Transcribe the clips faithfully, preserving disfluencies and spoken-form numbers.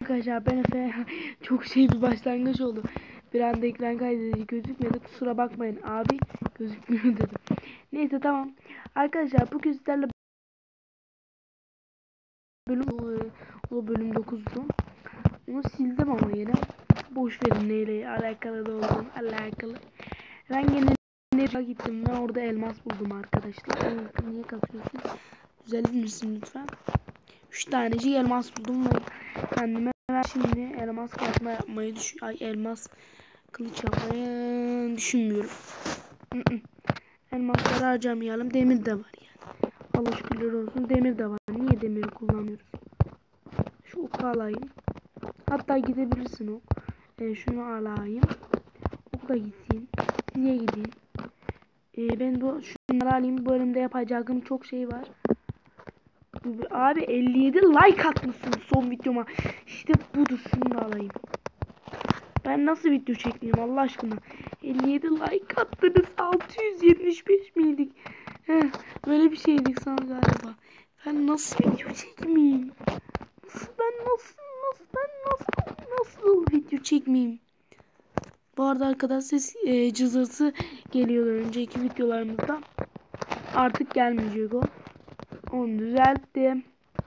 Arkadaşlar ben Efe çok şey bir başlangıç oldu. Bir anda ekran kaydedici gözükmedi. Kusura bakmayın abi, gözükmüyor dedim. Neyse tamam. Arkadaşlar bugün sizlerle bölüm o bölüm dokuzdu. Onu sildim ama yine. Boş verin neyle alakalı da olduğunu alakalı. Ben gene nereye gittim ve orada elmas buldum arkadaşlar. Onu niye katıyorsun? Düzelir misin lütfen? Üç tanecik elmas buldum ve kendime şimdi elmas kazma yapmayı düşün ay elmas kılıç yapmayı düşünmüyorum. Elmasları harcamayalım. Demir de var yani. Allah şükürler olsun, demir de var. Niye demiri kullanmıyoruz? Şu oku alayım. Hatta gidebilirsin ok. E, şunu alayım. Ok da gitsin. Size gideyim. E, ben bu şunları alayım. Bu bölümde yapacağım çok şey var. Abi elli yedi like atmışsın son videoma. İşte budur, şunu da alayım. Ben nasıl video çekmeyeyim Allah aşkına. elli yedi like attınız. altı yüz yetmiş beş miydik? Heh, böyle bir şeydik sana galiba. Ben nasıl video çekmeyeyim? Nasıl ben nasıl nasıl ben nasıl nasıl video çekmeyeyim? Bu arada arkadaşlar ses e, cızırtı geliyordu önceki videolarımızda. Artık gelmeyecek o. Onu düzelttim.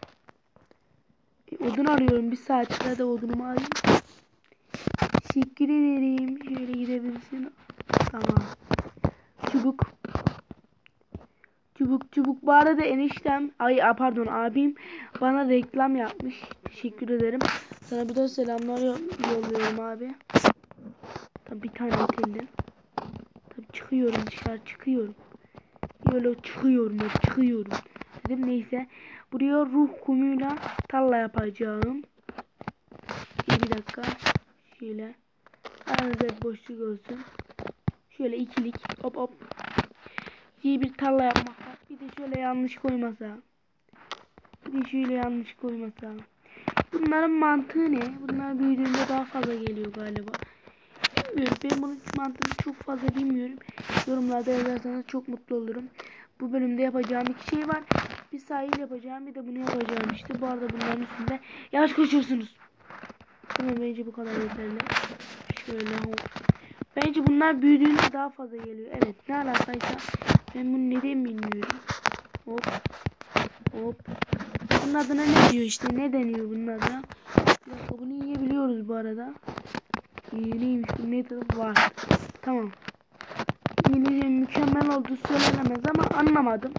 E, odun arıyorum. Bir saatte de odunumu alayım. Teşekkür ederim. Şöyle gidebilirsin. Tamam. Çubuk. Çubuk çubuk. Bu arada eniştem, ay pardon abim bana reklam yapmış. Teşekkür ederim. Sana bir de selamlar yolluyorum abi. Tabii bir tane otelden. Tabii çıkıyorum dışarı çıkıyorum. Böyle çıkıyorum ya çıkıyorum. Dedim neyse. Buraya ruh kumuyla tarla yapacağım. Bir dakika. Şöyle. Aranızda bir boşluk olsun. Şöyle ikilik. Hop hop. İyi bir tarla yapmak. Bir de şöyle yanlış koymasa. Bir de şöyle yanlış koymasa. Bunların mantığı ne? Bunlar büyüdüğünde daha fazla geliyor galiba. Bilmiyorum. Ben bunun mantığını çok fazla bilmiyorum. Yorumlarda yazarsanız çok mutlu olurum. Bu bölümde yapacağım iki şey var. Bir sahil yapacağım, bir de bunu yapacağım işte. Bu arada bunların üstünde yavaş koşuyorsunuz. Tamam, bence bu kadar yeterli. Şöyle hop. Bence bunlar büyüdüğünde daha fazla geliyor. Evet, ne alakaysa ben bunu neden bilmiyorum. Hop. Hop. Bunun adına ne diyor işte? Ne deniyor bunun adına? Bir dakika, bunu yiyebiliyoruz bu arada. Ee, neymiş bu? Ne tadı var? Tamam. Yine mükemmel olduğu söylenemez ama anlamadım.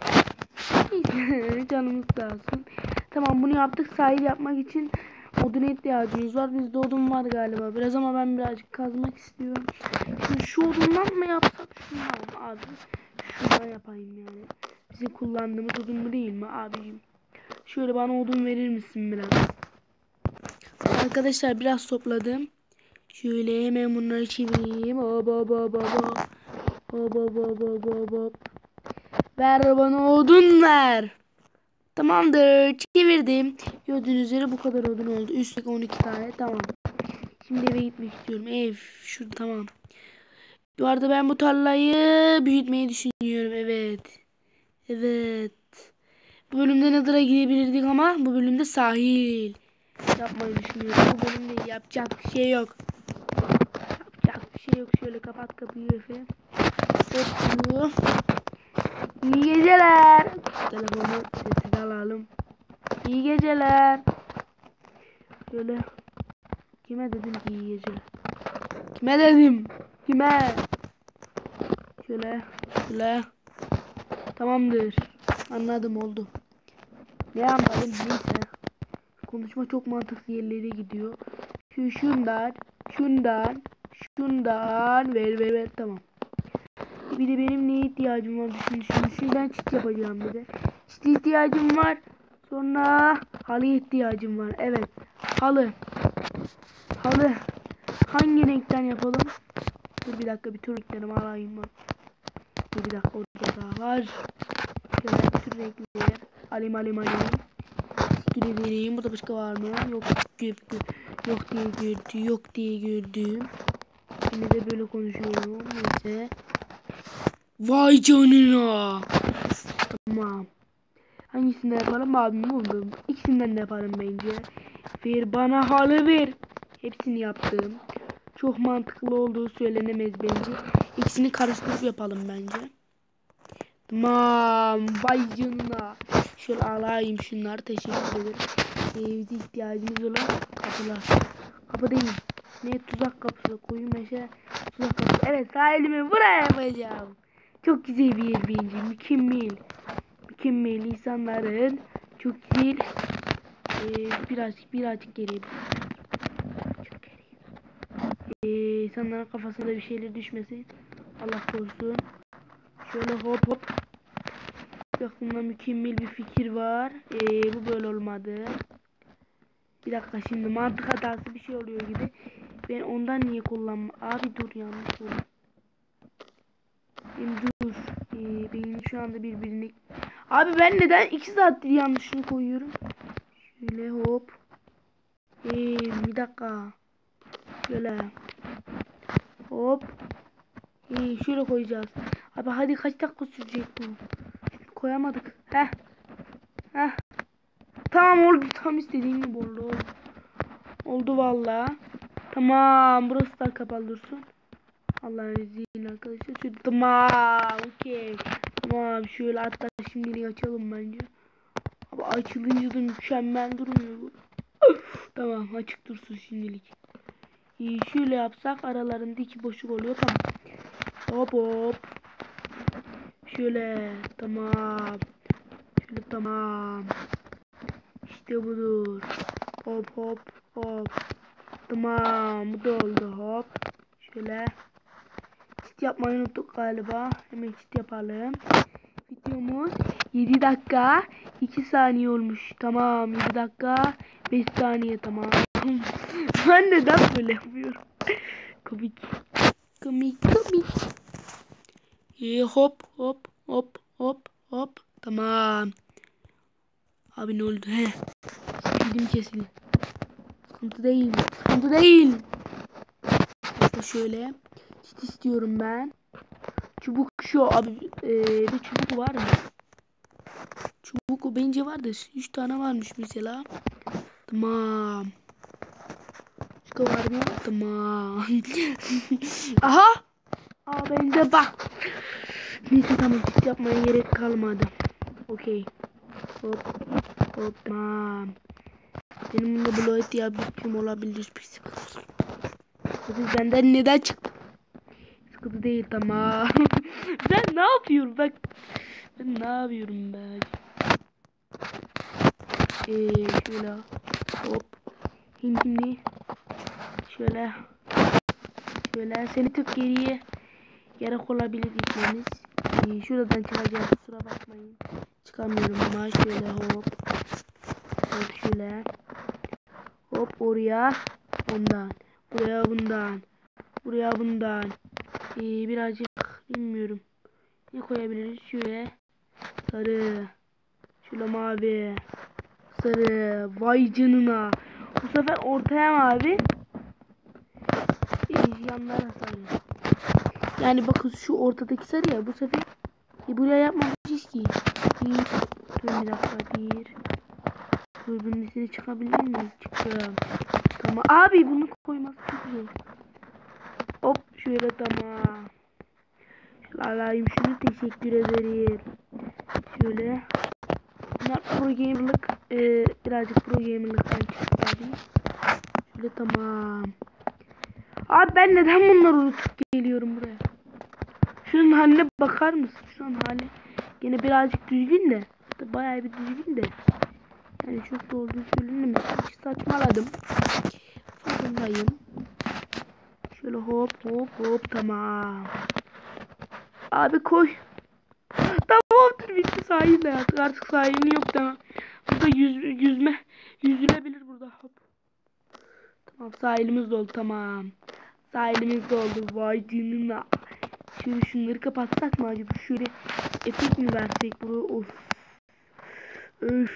Canımız sağ olsun. Tamam, bunu yaptık. Sahil yapmak için oduna ihtiyacımız var. Bizde odun var galiba biraz ama ben birazcık kazmak istiyorum. Şimdi şu odundan mı yapsak? Şundan abi. Şundan yapayım yani. Bizim kullandığımız odun mu değil mi abicim? Şöyle bana odun verir misin biraz? Arkadaşlar biraz topladım. Şöyle hemen bunları çevireyim. Hop hop hop hop. Hop hop hop hop hop hop. Ver bana odun ver. Tamamdır. Çevirdim. Gördüğünüz üzere bu kadar odun oldu. Üstteki on iki tane. Tamam. Şimdi eve gitmek istiyorum. Ev. Şurada tamam. Bu arada ben bu tarlayı büyütmeyi düşünüyorum. Evet. Evet. Bu bölümde Nether'a gidebilirdik ama bu bölümde sahil yapmayı düşünüyorum. Bu bölümde yapacak bir şey yok. Yapacak bir şey yok. Şöyle kapat kapıyı efendim. Hop. İyi geceler. Telefonu sessiz alalım. İyi geceler. Şöyle. Kime dedim ki iyi geceler? Kime dedim? Kime? Şöyle. Şöyle. Tamamdır. Anladım, oldu. Ne anladım neyse. Konuşma çok mantıksız yerlere gidiyor. Şu şundan. Şundan. Şundan. Ver ver ver. Tamam. Bir de benim neye ihtiyacım var düşün düşün düşün. Ben çit yapacağım bir de. Çit ihtiyacım var. Sonra halı ihtiyacım var. Evet. Halı. Halı. Hangi renkten yapalım? Dur bir dakika, bir tür renklerimi alayım ben. Dur bir dakika, orada daha var. Şöyle tür renkleri. Alayım alayım alayım. Teşekkür ederim. Burada başka var mı? Yok. Yok diye gördüm. Yok diye gördüm. Şimdi de böyle konuşuyorum. Neyse. Vay canına. Tamam. Hangisini yapalım abim buldum. İkisinden de yaparım bence. Ver bana halı ver. Hepsini yaptım. Çok mantıklı olduğu söylenemez bence. İkisini karıştırıp yapalım bence. Tamam. Vay canına. Şöyle alayım şunları. Teşekkür ederim. Evde ihtiyacımız olan kapılar. Kapı değil. Ne tuzak kapısı. Koyu meşe tuzak kapısı. Evet sahilimi buraya yapacağım. Çok güzel bir yer bence. Mükemmel. Mükemmel insanların çok güzel. Ee, birazcık birazcık geriye. Çok geriye. Ee, insanların kafasında bir şeyler düşmesin. Allah korusun. Şöyle hop hop. Aklımda mükemmel bir fikir var. Ee, bu böyle olmadı. Bir dakika şimdi mantık hatası bir şey oluyor gibi. Ben ondan niye kullanma? Abi dur yanlış oldu. Benim dur. Ee, benim şu anda birbirini. Abi ben neden iki saattir yanlışını koyuyorum? Şöyle hop. Ee, bir dakika. Şöyle. Hop. Ee, şöyle koyacağız. Abi hadi kaç dakika sürecek bu? Koyamadık. Heh. Heh. Tamam oldu. Tam istediğim gibi oldu. Oldu, oldu valla. Tamam. Burası da kapalı dursun. Allah'ın izniyle arkadaşlar. Şöyle, tamam. Okey. Tamam. Şöyle hatta şimdilik açalım bence. Abi açılınca da mükemmel durmuyor bu. Tamam. Açık dursun şimdilik. İyi, şöyle yapsak aralarında iki boşluk oluyor. Tamam. Hop hop. Şöyle. Tamam. Şöyle tamam. İşte budur. Hop hop hop. Tamam. Bu da oldu. Hop. Şöyle. Çit yapmayı unuttuk galiba. Hemen çit yapalım. Videomuz yedi dakika iki saniye olmuş. Tamam. yedi dakika beş saniye. Tamam. Ben neden böyle yapıyorum? Komik. Komik komik. Ee, hop hop hop hop hop. Tamam. Abi ne oldu? He. Sildim kesildi. Sıkıntı değil. Sıkıntı değil. İşte şöyle. Çit istiyorum ben. Çubuk şu abi. Ee, bir çubuk var mı? Çubuk bence vardır. üç tane varmış mesela. Tamam. Başka var mı? Tamam. Aha. Aa bende bak. Neyse tamam çit yapmaya gerek kalmadı. Okey. Hop. Hop tamam. Benim bunda bloğa ihtiyacım olabilir. Bir sıkıntı. Benden neden çıktı? Sıkıntı değil tamam. Ben ne yapıyorum bak. Ben ne yapıyorum ben? Eee şöyle. Hop. Şimdi şöyle. Şöyle seni tık geriye gerek olabilir gitmemiz. Ee, şuradan çıkacağım kusura bakmayın. Çıkamıyorum ama şöyle hop. Hop şöyle. Hop oraya. Ondan. Buraya bundan. Buraya bundan. Ee, birazcık bilmiyorum. Ne koyabiliriz? Şöyle. Sarı. Şöyle mavi. Sarı. Vay canına. Bu sefer ortaya mavi. Ee, yanlara sarı. Yani bakın şu ortadaki sarı ya bu sefer. E, buraya yapmamışız ki. Bir. Dur bir dakika. Bir. Dur bunun üstüne çıkabilir miyim? Çıktım. Tamam. Abi bunu koymak çok zor. Hop şöyle tamam. Şöyle alayım şunu teşekkür ederim. Şöyle. Bunlar pro gamerlık. E, birazcık pro gamerlıktan çıktı abi. Şöyle tamam. Abi ben neden bunları unutup geliyorum buraya? Şunun haline bakar mısın? Şunun hali. Yine birazcık düzgün de. Bayağı bir düzgün de. Yani çok doğru söylenemez. Hiç saçmaladım. Farkındayım. Şöyle hop hop hop tamam. Abi koy. Tamamdır bitti sahilde artık. Artık sahilin yok tamam. Burada yüz, yüzme. Yüzülebilir burada hop. Tamam sahilimiz doldu tamam. Sahilimiz doldu. Vay canına. Şöyle şunları kapatsak mı acaba? Şöyle efekt mi versek buraya? Of. Öf.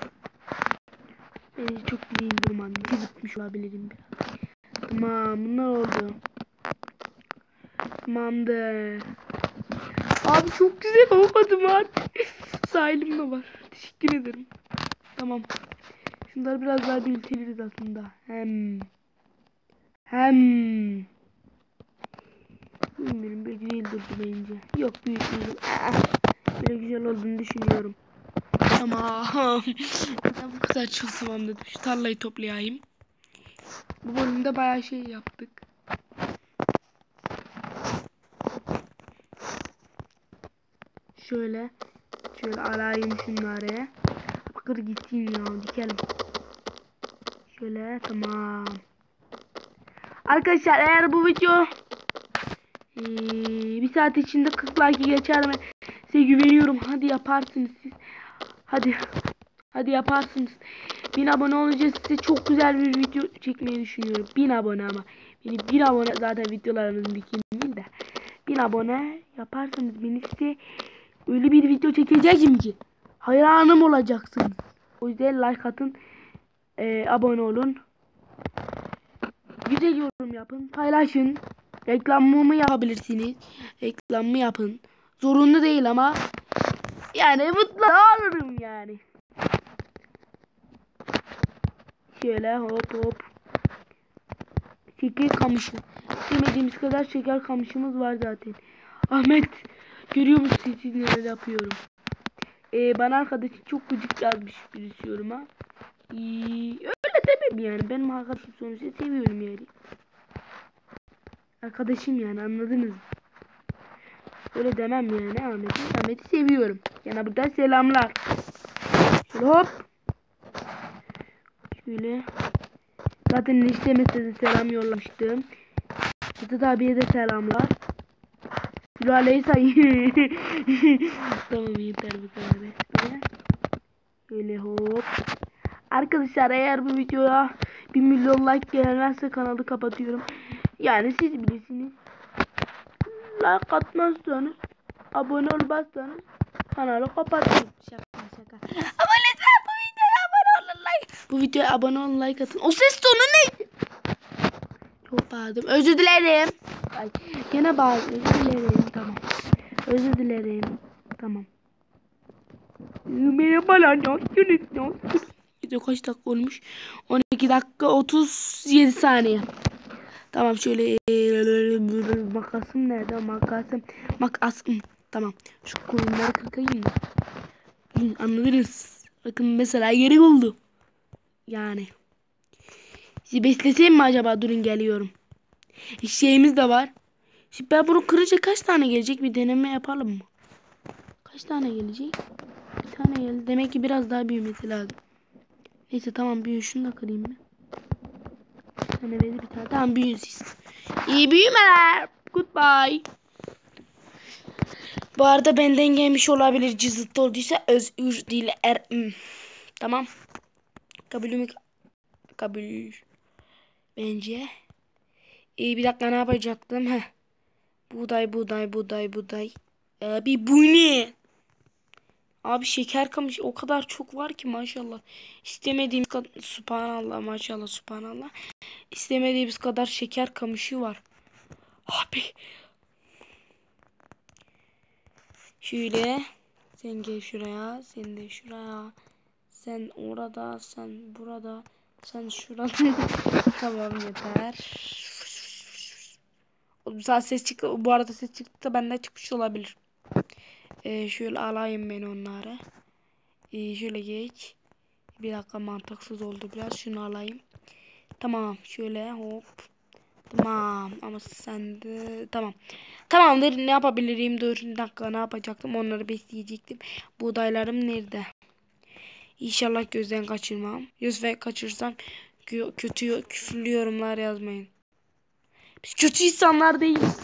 Bence çok iyi durmam. Gitmiş olabilirim biraz. Tamam bunlar oldu. Tamamdır. Abi çok güzel olmadı mı artık? Sahilim de var. Teşekkür ederim. Tamam. Şunları biraz daha büyütiriz aslında. Hem. Hem. Bilmiyorum, böyle güzel durdu bence. Yok, büyütmeyelim. Böyle güzel olduğunu düşünüyorum. Tamam. Bu kadar çok tamamladım. Şu tarlayı toplayayım. Bu bölümde bayağı şey yaptık. Şöyle. Şöyle alayım şunları. Bakır gitsin ya. Dikelim. Şöyle, tamam. Arkadaşlar eğer bu video ee, bir saat içinde kırk like geçer mi? Size güveniyorum. Hadi yaparsınız siz. Hadi. Hadi yaparsınız. bin abone olunca size çok güzel bir video çekmeyi düşünüyorum. bin abone ama. Beni bin abone, zaten videolarımızın bikini değil de. bin abone yaparsanız beni size öyle bir video çekeceğim ki hayranım olacaksınız. O yüzden like atın. E, abone olun. Güzel yorum yapın. Paylaşın. Reklamımı yapabilirsiniz. Reklamımı yapın. Zorunlu değil ama yani mutlu olurum yani. Şöyle hop hop. Şeker kamışı. İstemediğimiz kadar şeker kamışımız var zaten. Ahmet, görüyor musun siz neler yapıyorum? Ee, bana arkadaşım çok gıcık yazmış birisi yoruma. Ee, öyle demem yani. Benim arkadaşım sonuçta seviyorum yani. Arkadaşım yani, anladınız mı? Öyle demem yani Ahmet'i. Ahmet'i seviyorum. Yani buradan selamlar. Şöyle hop. Şöyle. Zaten istemese de selam yollamıştım. Sıtıt abiye de selamlar. Sülaleyi sayayım. Tamam, yeter bu kadar. Böyle. Şöyle hop. Arkadaşlar eğer bu videoya bir milyon like gelmezse kanalı kapatıyorum. Yani siz bilirsiniz. Like atmazsanız, abone olmazsanız kanalı kapatın. Şaka şaka. Ama lütfen bu videoya abone olun, like. Bu videoya abone olun, like atın. O ses tonu neydi? Çok bağırdım. Özür dilerim. Ay, gene bağırdım. Özür dilerim. Tamam. Özür dilerim. Tamam. Merhabalar. Nasılsınız? Nasılsınız? Video kaç dakika olmuş? on iki dakika otuz yedi saniye. Tamam, şöyle makasım nerede? Makasım. Makasım. Tamam. Şu koyunları kırkayım mı? Anladınız. Bakın mesela yeri buldu. Yani. Sizi besleseyim mi acaba? Durun, geliyorum. Şeyimiz de var. Şimdi ben bunu kırınca kaç tane gelecek? Bir deneme yapalım mı? Kaç tane gelecek? Bir tane geldi. Demek ki biraz daha büyümesi lazım. Neyse tamam, büyüyün. Şunu da kırayım ben. Bir tane verdi, bir tane. Tamam, büyüyün siz. İyi büyümeler. Goodbye. Bu arada benden gelmiş olabilir. Cızıtlı olduysa özür dilerim. Tamam. Kabulümü kabul. Bence. İyi, bir dakika, ne yapacaktım? Heh. Buğday, buğday, buğday, buğday. Abi bu ne? Abi şeker kamışı o kadar çok var ki maşallah. İstemediğimiz kadar, subhanallah, maşallah, subhanallah. İstemediğimiz kadar şeker kamışı var. Abi. Şöyle. Sen gel şuraya. Sen de şuraya. Sen orada. Sen burada. Sen şurada. Tamam, yeter. Bu saat ses çıktı. Bu arada ses çıktı da benden çıkmış olabilir. Ee, şöyle alayım ben onları. Ee, şöyle geç. Bir dakika, mantıksız oldu biraz. Şunu alayım. Tamam. Şöyle hop. Tamam. Ama sen de tamam. Tamamdır. Ne yapabilirim? Dur. Bir dakika, ne yapacaktım? Onları besleyecektim. Buğdaylarım nerede? İnşallah gözden kaçırmam. Gözden kaçırsam kötü küfürlü yorumlar yazmayın. Biz kötü insanlar değiliz.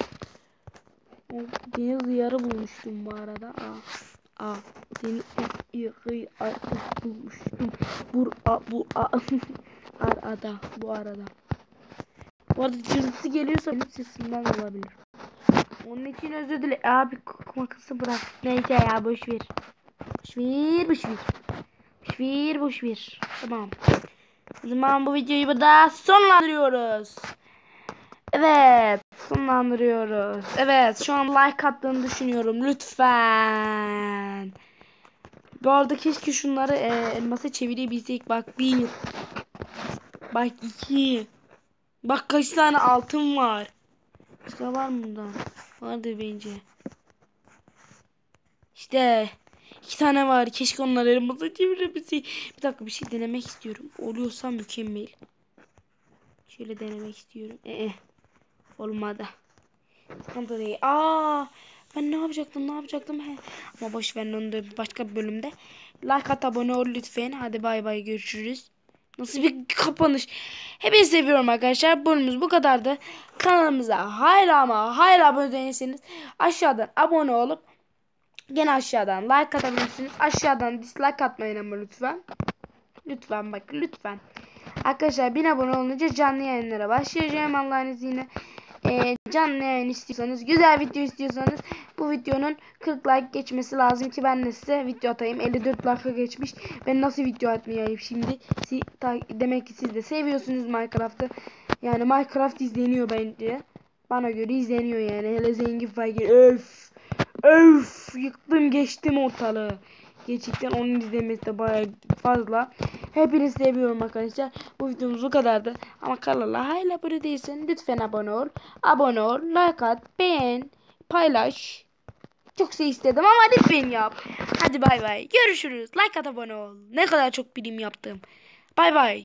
Deniz yarı bulmuştum bu arada. Aa, aa, deniz yarı bulmuştum. Bu a, bu a, arada, bu arada. Bu arada cırtısı geliyorsa benim sesimden olabilir. Onun için özür dilerim. Abi makası bırak. Neyse ya, boş ver. Boş ver, boş ver. Boş ver, boş ver. Tamam. O zaman bu videoyu burada sonlandırıyoruz. Evet, sonlandırıyoruz. Evet, şu an like attığını düşünüyorum. Lütfen. Bu arada keşke şunları e, elmasa çevirebilsek. Bak bir. Bak iki. Bak kaç tane altın var. Başka var mı bundan? Vardır bence. İşte. iki tane var. Keşke onları elmasa çevirebilsek. Bir dakika bir şey denemek istiyorum. Oluyorsa mükemmel. Şöyle denemek istiyorum. Ee, olmadı. Sıkıntı değil. Aa, ben ne yapacaktım ne yapacaktım. He. Ama boş verin onu da başka bir bölümde. Like at, abone ol lütfen. Hadi bay bay, görüşürüz. Nasıl bir kapanış. Hepinizi seviyorum arkadaşlar. Bölümümüz bu kadardı. Kanalımıza hala ama hala abone değilseniz aşağıdan abone olup gene aşağıdan like atabilirsiniz. Aşağıdan dislike atmayın ama lütfen. Lütfen bak lütfen. Arkadaşlar bin abone olunca canlı yayınlara başlayacağım Allah'ın izniyle. Ee, canlı yayın istiyorsanız, güzel video istiyorsanız bu videonun kırk like geçmesi lazım ki ben de size video atayım. elli dört like'a geçmiş. Ben nasıl video atmayayım şimdi? Si Demek ki siz de seviyorsunuz Minecraft'ı. Yani Minecraft izleniyor bence. Bana göre izleniyor yani. Hele zengin fakir. Öf. Öf. Yıktım geçtim ortalığı. Gerçekten onun izlemesi de bayağı fazla. Hepinizi seviyorum arkadaşlar. Bu videomuz bu kadardı. Ama kanala hala abone değilsen lütfen abone ol. Abone ol, like at, beğen, paylaş. Çok şey istedim ama lütfen yap. Hadi bay bay. Görüşürüz. Like at, abone ol. Ne kadar çok bilim yaptım. Bay bay.